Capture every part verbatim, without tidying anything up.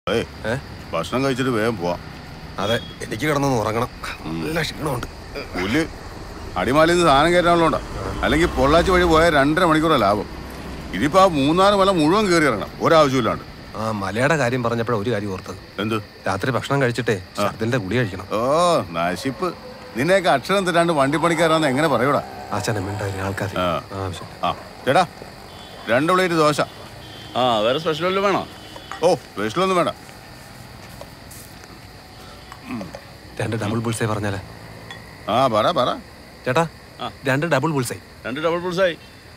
ഭക്ഷണം കഴിച്ചിട്ട് വേഗം പോവാം. അതെ, എനിക്ക് കിടന്നൊന്ന് ഉറങ്ങണം. നല്ല ക്ഷീണമുണ്ട്. പുല്ല് അടിമാലിയിൽ നിന്ന് സാധനം കയറ്റാനുള്ളതുകൊണ്ടാ. അല്ലെങ്കിൽ പൊള്ളാച്ചി വഴി പോയാൽ രണ്ടര മണിക്കൂറാണ് ലാഭം. ഇതിപ്പോ ആ മൂന്നാല് മല മുഴുവൻ കയറി ഇറങ്ങണം, ഒരാവശ്യമില്ലാണ്ട്. ആ മലയുടെ കാര്യം പറഞ്ഞപ്പോഴാണ് ഒരു കാര്യം ഓർത്തത്. എന്ത്? രാത്രി ഭക്ഷണം കഴിച്ചിട്ടേ ഛർദിന്റെ ഗുളി കഴിക്കണം. ഓ നശിപ്പ്, നിന്നെയൊക്കെ അക്ഷരം തെറ്റാണ്ട് വണ്ടി പണിക്കാരാന്ന് എങ്ങനെ പറയൂടാ? ആശാനുണ്ടായിരുന്നു ആൾക്കാർ. ആ ചേട്ടാ, രണ്ട് പ്ലേറ്റ് ദോശ. ആ വേറെ സ്പെഷ്യൽ വല്ലതും വേണോ? ഓ സ്പെഷ്യലൊന്നും വേണ്ട. രണ്ട് ഡബിൾ ബുൾസൈ പറഞ്ഞാലേ? ആ പറ പറ ചേട്ടാ, രണ്ട് ഡബിൾ ബുൾസൈ. രണ്ട് ഡബിൾ ബുൾസൈ.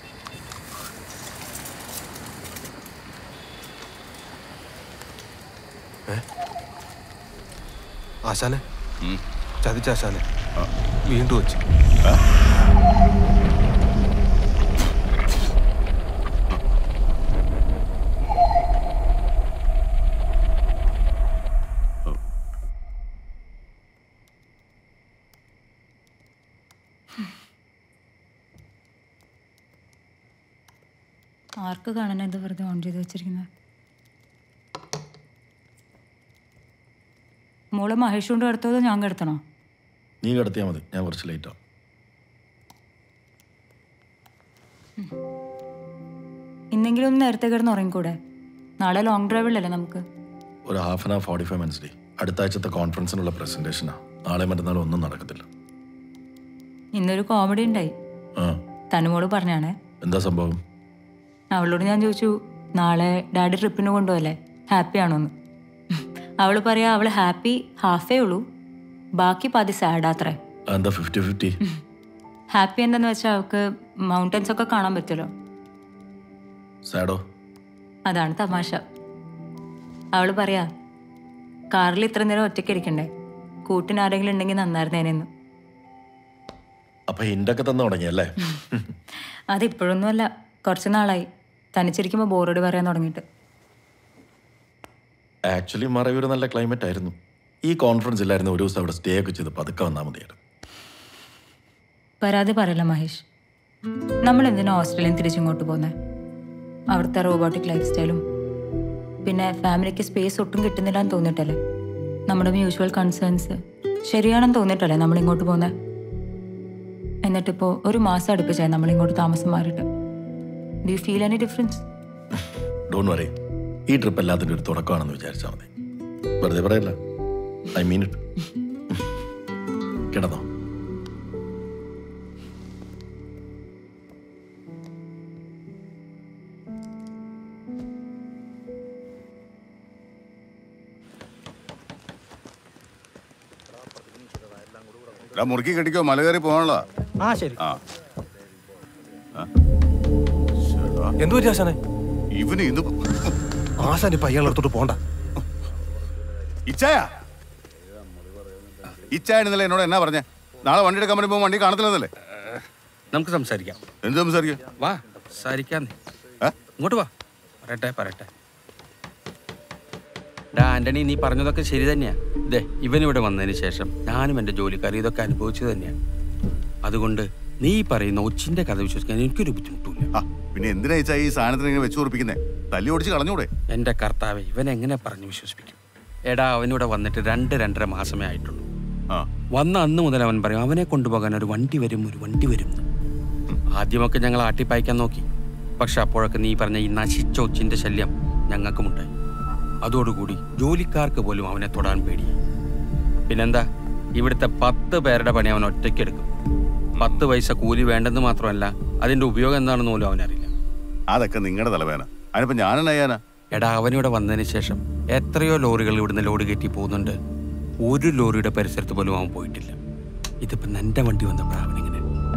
ആശാനെ ചതിച്ച ആശാനെ വീണ്ടും വെച്ച്. ആർക്ക് കാണാൻ ഇത് വെറുതെ ഓൺ ചെയ്ത് വെച്ചിരിക്കുന്നത്? മോള് മഹേഷ് കൊണ്ട് കിടത്തോ ഞാൻ കിടത്തണോ? നീ കിടത്തിയാൽ മതി, ഞാൻ കുറച്ച് ലേറ്റ് ആവും. ഇന്നെങ്കിലും ഒന്ന് നേരത്തെ കിടന്ന് ഉറങ്ങിക്കൂടെ? നാളെ ലോങ് ഡ്രൈവിലല്ലേ നമുക്ക്? ഒരു half an hour forty five minutes day. അടുത്ത ആഴ്ചത്തെ കോൺഫറൻസിനുള്ള പ്രസന്റേഷനാ. നാളെ മറ്റന്നാളും ഒന്നും നടക്കത്തില്ല. ഇന്നൊരു കോമഡി ഉണ്ടായി. തനുമോള് പറഞ്ഞാണേ. എന്താ സംഭവം? അവളോട് ഞാൻ ചോദിച്ചു, നാളെ ഡാഡി ട്രിപ്പിന് കൊണ്ടുപോകല്ലേ, ഹാപ്പി ആണോന്ന്. അവള് പറയാ അവള് ഹാപ്പി ഹാഫേ ഉള്ളൂ, ബാക്കി പാതി സാഡാത്രേ. എന്താ ഫിഫ്റ്റി ഫിഫ്റ്റി? ഹാപ്പി എന്താന്ന് വെച്ചാൽ അവൾക്ക് മൗണ്ടൻസ് ഒക്കെ കാണാൻ പറ്റുമല്ലോ. സാഡോ? അതാണ് തമാശ. അവള് പറയാ കാറിൽ ഇത്ര നേരം ഒറ്റയ്ക്ക് ഇരിക്കണ്ടേ, കൂട്ടിന് ആരെങ്കിലും ഉണ്ടെങ്കിൽ നന്നായിരുന്നേനെന്ന്. അപ്പൊ ഹിന്റൊക്കെ തന്നെ തുടങ്ങിയല്ലേ? അതിപ്പോഴൊന്നും അല്ല, കുറച്ച് നാളായി തനിച്ചിരിക്കുമ്പോൾ ബോറോട് പറയാൻ തുടങ്ങിയിട്ട്. ആക്ച്വലി മറയൂർ നല്ല ക്ലൈമറ്റ് ആയിരുന്നു. ഈ കോൺഫറൻസ് ഇല്ലായിരുന്നു ഒരു ദിവസം അവിടെ സ്റ്റേ ഒക്കെ ചെയ്ത് പതുക്കെ വന്നാൽ മതിയായിരുന്നു. പരാതി പറയല്ല മഹേഷ്, നമ്മൾ എന്തിനാ ഓസ്ട്രേലിയൻ തിരിച്ചിങ്ങോട്ട് പോകുന്നത്? അവിടുത്തെ റോബോട്ടിക് ലൈഫ് സ്റ്റൈലും പിന്നെ ഫാമിലിക്ക് സ്പേസ് ഒട്ടും കിട്ടുന്നില്ല എന്ന് തോന്നിയിട്ടല്ലേ? നമ്മുടെ മ്യൂച്വൽ കൺസേൺസ് ശരിയാണെന്ന് തോന്നിയിട്ടല്ലേ നമ്മളിങ്ങോട്ട് പോകുന്നത്? എന്നിട്ടിപ്പോൾ ഒരു മാസം അടുപ്പിച്ചായി നമ്മളിങ്ങോട്ട് താമസം മാറിയിട്ട്. Do you feel any difference? Don't worry, ഈ ട്രിപ്പ് എല്ലാത്തിൻ്റെ ഒരു തുടക്കമാണെന്ന് വിചാരിച്ചാൽ മതി. വെറുതെ പറയല്ല, ഐ മീൻ ഇറ്റ്. കിടന്നോ? മുറുക്കി കെട്ടിക്കോ, മല കയറി പോകാനുള്ള. ആ ശരി. എന്തു പറ്റി ആശാനെ? ഇവന് ഇന്ന് ആശാൻ ഇപ്പൊ അയാളെടുത്തോട്ട് പോണ്ട. ഇച്ചായ ഇച്ചായിരുന്നല്ലേ എന്നോട് എന്നാ പറഞ്ഞേ? നാളെ വണ്ടി എടുക്കാൻ പറ്റുമ്പോ വണ്ടി കാണത്തില്ലെന്നല്ലേ? നമുക്ക് സംസാരിക്കാം. എന്ത് സംസാരിക്കാം? വാ സംസാരിക്കാം. ഇങ്ങോട്ട് വാ, പറയട്ടെ പറയട്ടെ. ഡാ ആന്റണി, നീ പറഞ്ഞതൊക്കെ ശരി തന്നെയാ. ഇതേ ഇവനിവിടെ വന്നതിന് ശേഷം ഞാനും എൻ്റെ ജോലിക്കാർ ഇതൊക്കെ അനുഭവിച്ചത് തന്നെയാണ്. അതുകൊണ്ട് നീ പറയുന്ന ഒച്ചിന്റെ കഥ വിശ്വസിക്കാൻ എനിക്കൊരു ബുദ്ധിമുട്ടില്ല. പിന്നെ എന്തിനാ ഈ സാധനത്തിന് ഇങ്ങനെ വെച്ച് ഉറപ്പിക്കുന്നേ? തല്ലി ഓടിച്ച് കളഞ്ഞൂടെ? എൻ്റെ കർത്താവെ, ഇവൻ എങ്ങനെ പറഞ്ഞു വിശ്വസിപ്പിക്കും? എടാ, അവനിവിടെ വന്നിട്ട് രണ്ട് രണ്ടര മാസമേ ആയിട്ടുള്ളൂ. വന്ന അന്ന് മുതൽ അവൻ പറയും അവനെ കൊണ്ടുപോകാൻ ഒരു വണ്ടി വരും ഒരു വണ്ടി വരും. ആദ്യമൊക്കെ ഞങ്ങൾ ആട്ടിപ്പായിക്കാൻ നോക്കി, പക്ഷെ അപ്പോഴൊക്കെ നീ പറഞ്ഞ ഈ നശിച്ച ഒച്ചിന്റെ ശല്യം ഞങ്ങൾക്കുമുണ്ടായി. അതോടുകൂടി ജോലിക്കാർക്ക് പോലും അവനെ തൊടാൻ പേടിയായി. പിന്നെന്താ, ഇവിടുത്തെ പത്ത് പേരുടെ പണി അവൻ ഒറ്റയ്ക്കെടുക്കും. പത്ത് പൈസ കൂലി വേണ്ടെന്ന് മാത്രമല്ല, അതിന്റെ ഉപയോഗം എന്താണെന്ന് പോലും അവനറിയില്ല. അതൊക്കെ നിങ്ങളുടെ തലവേന. അതിനിപ്പോ ഞാനെന്നാ? എടാ, അവനിവിടെ വന്നതിന് ശേഷം എത്രയോ ലോറികൾ ഇവിടുന്ന് ലോഡ് കയറ്റി പോകുന്നുണ്ട്. ഒരു ലോറിയുടെ പരിസരത്ത് പോലും അവൻ പോയിട്ടില്ല. ഇതിപ്പോ എന്റെ വണ്ടി വന്നപ്പോഴാ അവനിങ്ങനെ.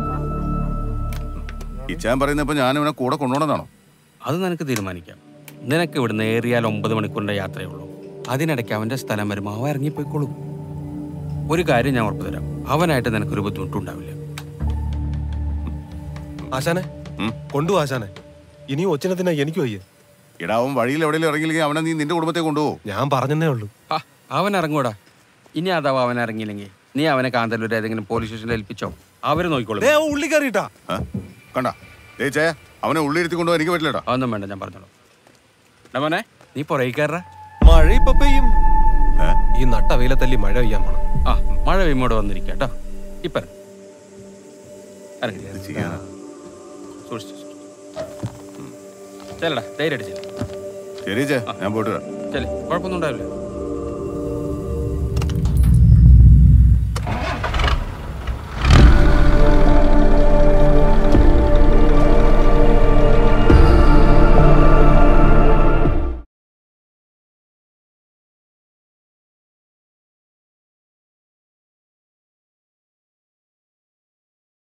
ഇച്ചാൻ പറയുന്നപ്പോ ഞാൻ ഇവനെ കൂടെ കൊണ്ടുപോകണമെന്നാണോ? അത് നിനക്ക് തീരുമാനിക്കാം. നിനക്ക് ഇവിടുന്ന് ഏറിയാൽ ഒമ്പത് മണിക്കൂറിന്റെ യാത്രയുള്ളൂ. അതിനിടയ്ക്ക് അവന്റെ സ്ഥലം വരുമ്പോൾ അവൻ ഇറങ്ങിപ്പോയിക്കോളും. ഒരു കാര്യം ഞാൻ ഉറപ്പു തരാം, അവനായിട്ട് നിനക്കൊരു ബുദ്ധിമുട്ടുണ്ടാവില്ല. ആശാനെ കൊണ്ടു ആശാനെ, ഇനിയും ഒച്ചിനത്തിനാ എനിക്ക് വയ്യ. എടാ, അവൻ വഴിയിൽ എവിടെയെങ്കിലും ഇറങ്ങിയില്ലെങ്കിൽ അവനെ നീ നിന്റെ കുടുംബത്തെ കൊണ്ടുപോകും. ഞാൻ പറഞ്ഞതേ ഉള്ളൂ. അവൻ ഇറങ്ങൂടാ. ഇനി അഥവാ അവൻ ഇറങ്ങിയില്ലെങ്കിൽ നീ അവനെ കാന്തല്ലൂർ ഏതെങ്കിലും പോലീസ് സ്റ്റേഷനിൽ ഏൽപ്പിച്ചോ, അവര് നോക്കിക്കോളും. ഉള്ളി കയറിയിട്ടാ കണ്ട ചേച്ചേ, അവനെ ഉള്ളി ഇരുത്തി കൊണ്ടുപോകാൻ എനിക്ക് പറ്റില്ലടാ. അതൊന്നും വേണ്ട, ഞാൻ പറഞ്ഞോളൂ. മോനെ, നീ പുറകെ കയറാ. മഴ ഇപ്പൊ പെയ്യും. ഏ? ഈ നട്ട വെയിലത്തല്ലി മഴ പെയ്യാൻ പോണം. ആ മഴ പെയ്യുമ്പോടെ വന്നിരിക്കുക കേട്ടോ. ഇപ്പം ഇത് ചെയ്യാനാ? സൂക്ഷിച്ചു ചെല്ലടാ ധൈര്യമായിട്ട് ചെല്ല ശരി ചേ, ഞാൻ പോയിട്ട് വരാം. ചെല്ലേ കുഴപ്പമൊന്നും ഉണ്ടാവില്ല.